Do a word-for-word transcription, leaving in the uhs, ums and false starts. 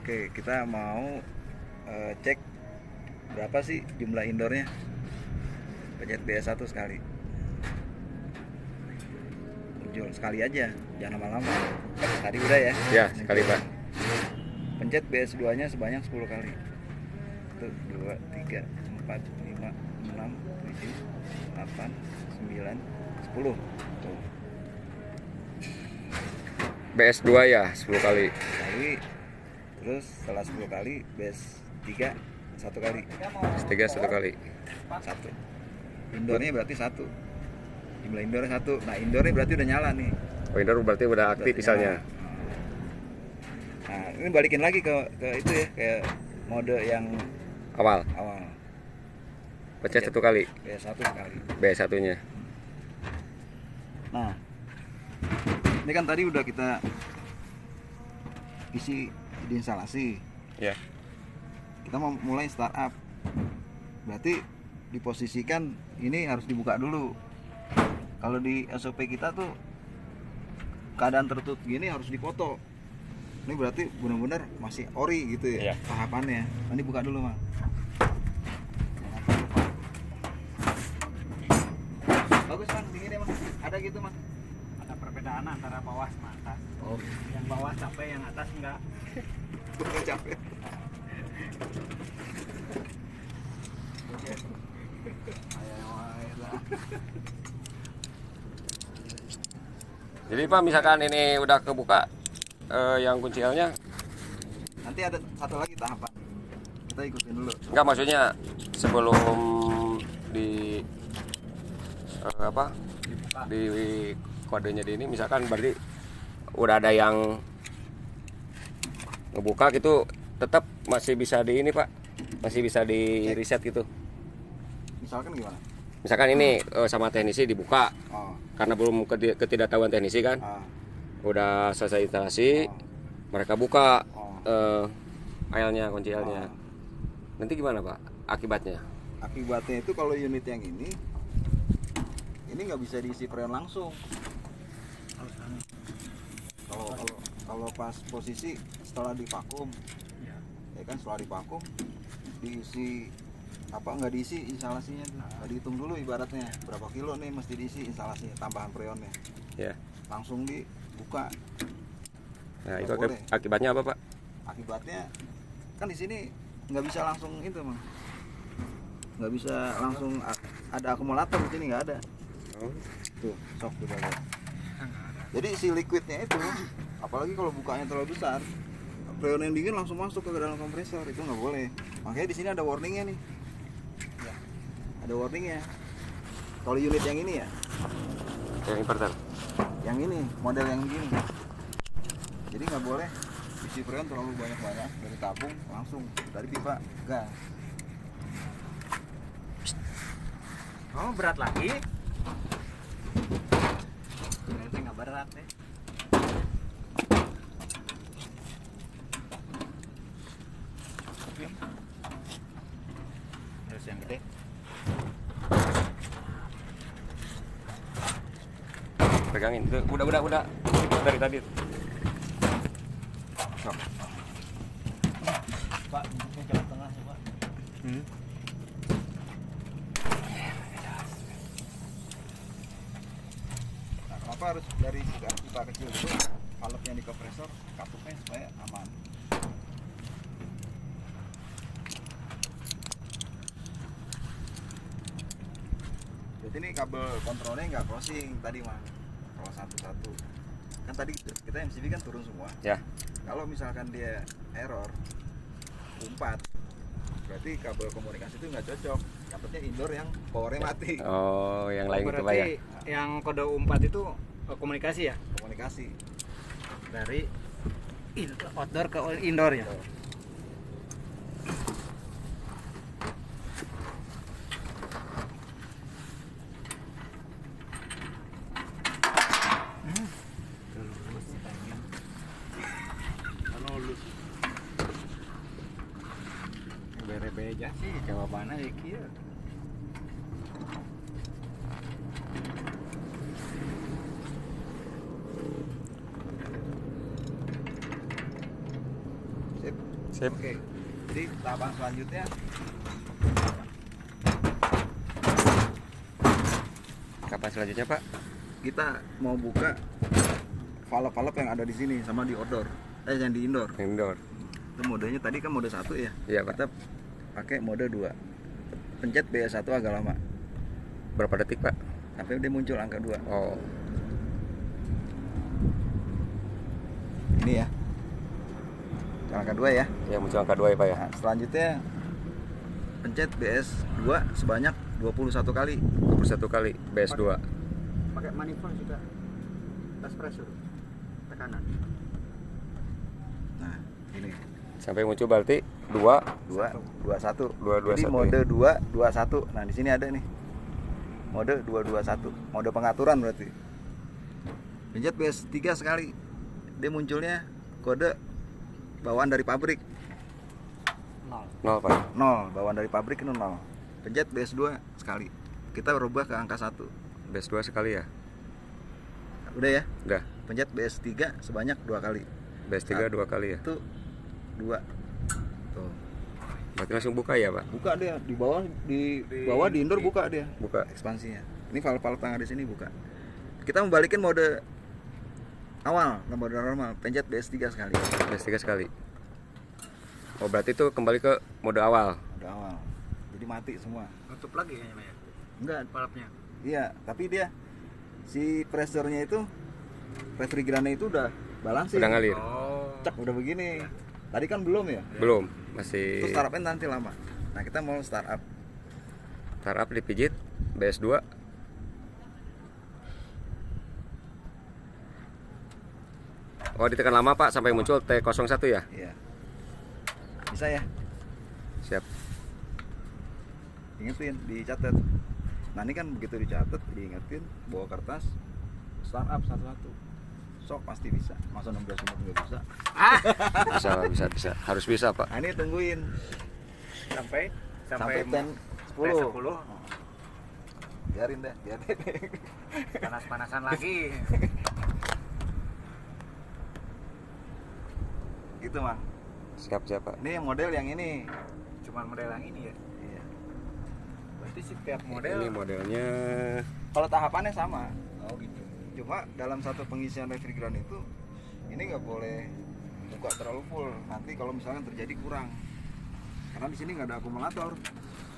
Oke, kita mau uh, cek berapa sih jumlah indoornya. Pencet B S satu sekali. Muncul sekali aja, jangan lama-lama. Tadi udah ya? Ya, sekali Pak. Pencet B S dua nya sebanyak sepuluh kali. satu, dua, tiga, empat, lima, enam, tujuh, delapan, sembilan, sepuluh. Tuh. B S dua ya, sepuluh kali. Kali. Terus setelah sepuluh kali, B S tiga satu kali. B S tiga satu kali. Satu. Indoornya berarti satu. Jumlah indoornya satu. Nah, indoornya berarti udah nyala nih. Oh, indoor berarti udah aktif Berarti misalnya. nyala. Nah, ini balikin lagi ke ke itu ya, kayak mode yang Awal. awal. Pencet satu kali. B S satu sekali. B S satunya. Nah, ini kan tadi udah kita isi di instalasi. Ya. Kita mau mulai startup. Berarti diposisikan ini harus dibuka dulu. Kalau di S O P kita tuh keadaan tertutup gini harus dipoto. Ini berarti benar-benar masih ori gitu ya, Iya. tahapannya. Nanti buka dulu, Mang. Bagus, Mang, dingin ya, Mang. Ada gitu, Mang. Ada perbedaan antara bawah sama atas. Oh, Yang bawah capek, yang atas enggak. udah capek. Jadi Pak, misalkan ini udah kebuka eh, yang kunci L-nya, Nanti ada satu lagi tahapan. Kita ikutin dulu. enggak, maksudnya sebelum di eh, apa? Dibuka. Di kodenya di ini misalkan berarti udah ada yang ngebuka gitu, tetap masih bisa di ini Pak, masih bisa di reset gitu. Misalkan gimana? Misalkan ini eh, sama teknisi dibuka Oh, karena belum keti- ketidaktahuan teknisi kan, ah, udah selesai instalasi, Oh. mereka buka oh. eh, L-nya, kunci L-nya. Oh. Nanti gimana Pak akibatnya? Akibatnya itu kalau unit yang ini ini nggak bisa diisi freon langsung. Kalau kalau kalau pas posisi setelah divakum, Ya. ya kan setelah divakum diisi apa nggak diisi instalasinya tuh, nggak dihitung dulu ibaratnya berapa kilo nih mesti diisi instalasinya tambahan freonnya, Ya. langsung dibuka. Nah, Nggak itu boleh. akib- akibatnya apa Pak? Akibatnya kan di sini nggak bisa langsung itu mah, nggak bisa langsung a- ada akumulator di sini, nggak ada. Tuh, sok coba lihat. Jadi si liquidnya itu, apalagi kalau bukanya terlalu besar, freon yang dingin langsung masuk ke dalam kompresor, itu nggak boleh. Makanya di sini ada warningnya nih. Ya, ada warningnya. Kalau unit yang ini ya, Yang inverter. yang ini model yang begini. Jadi nggak boleh isi freon terlalu banyak-banyak dari tabung langsung dari pipa gas. Oh, berat lagi. Ternyata nggak berat ya. Terus yang gede. Pegangin. Tuh, udah udah udah dari tadi. Sok. Pak, ini jalan tengah coba. Hmm. Nah, kenapa harus dari pipa, pipa kecil itu valve yang di kompresor katupnya supaya aman. Jadi ini kabel kontrolnya nggak crossing tadi mah, kalau satu-satu. Kan tadi kita M C B kan turun semua. Ya. Kalau misalkan dia error umpat, berarti kabel komunikasi itu nggak cocok. Dapatnya indoor yang powernya mati. Oh, yang lain itu Pak ya. Berarti yang kode empat itu eh, komunikasi ya? Komunikasi. Dari in- outdoor ke indoor ya? Bere-beja sih jawabannya ya kieu. Sip. Sip. Oke. Jadi tahapan selanjutnya Kapan selanjutnya Pak? kita mau buka valve-valve yang ada di sini sama di outdoor. Eh yang di indoor. Indoor. Itu modenya tadi kan mode satu ya. Iya Pak. Kita pakai mode dua. Pencet B S satu agak lama. Berapa detik Pak? Sampai dia muncul angka dua. Oh. Ini ya. Angka dua ya. Ya muncul angka dua ya Pak ya. Nah, selanjutnya pencet B S dua sebanyak dua puluh satu kali. dua puluh satu kali B S dua. Pakai manifold juga. Tes pressure. Tekanan. Nah, ini Sampai muncul berarti dua dua dua satu. Dua, dua, Jadi satu, mode ya. dua dua satu. Nah, di sini ada nih. Mode dua dua satu. Mode pengaturan berarti. Pencet B S tiga sekali. Dia munculnya kode bawaan dari pabrik. Nol. nol Pak. nol, bawaan dari pabrik itu nol. Pencet B S dua sekali. Kita berubah ke angka satu. B S dua sekali ya. Udah ya? Udah. Pencet B S tiga sebanyak dua kali. B S tiga dua kali ya. Itu dua. Tuh. Berarti langsung buka ya Pak? Buka dia di bawah di, bawah di indoor buka dia. Buka. Ekspansinya. Ini valve-valve yang ada di sini buka. Kita membalikin mode awal, ke mode normal. Pencet B S tiga sekali. B S tiga sekali. Oh berarti itu kembali ke mode awal. Mode awal. Jadi mati semua. Nutup lagi kayaknya ya. Enggak, Valve-nya. iya, tapi dia si pressure-nya itu refrigerannya itu udah balancing. Udah ngalir. Oh. Cek udah begini. Tadi kan belum ya? Belum. Masih Itu startupnya nanti lama. Nah, kita mau startup. startup dipijit B S dua. Oh ditekan lama Pak sampai muncul T nol satu ya? Iya. Bisa ya? Siap. Ingetin, dicatat. Nah, ini kan begitu dicatat, diingetin, bawa kertas, startup satu-satu. Sok pasti bisa. Masa enam belas menit nggak bisa? Bisa bisa bisa. Harus bisa Pak. Nah, ini tungguin Sampai sampai, sampai ten sepuluh. sepuluh. Biarin deh, biarin. Panas-panasan lagi. Gitu, Mang. Siap siap Pak. Ini yang model yang ini. Cuman model yang ini ya. Iya. Berarti setiap model. Ini modelnya. Kalau tahapannya sama. Oh gitu. Cuma dalam satu pengisian refrigeran itu ini nggak boleh buka terlalu full. Nanti kalau misalnya terjadi kurang. Karena di sini nggak ada akumulator.